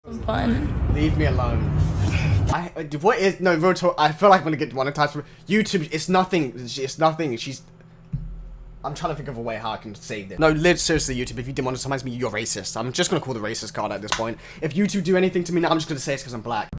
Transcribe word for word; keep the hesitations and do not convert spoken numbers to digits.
Fun. Leave me alone. I what is no Roto? I feel like I'm gonna get monetized from YouTube. It's nothing. It's nothing. She's. I'm trying to think of a way how I can save this. No, live seriously, YouTube. If you demonetize me, you're racist. I'm just gonna call the racist card at this point. If YouTube do anything to me now, I'm just gonna say it's because I'm black.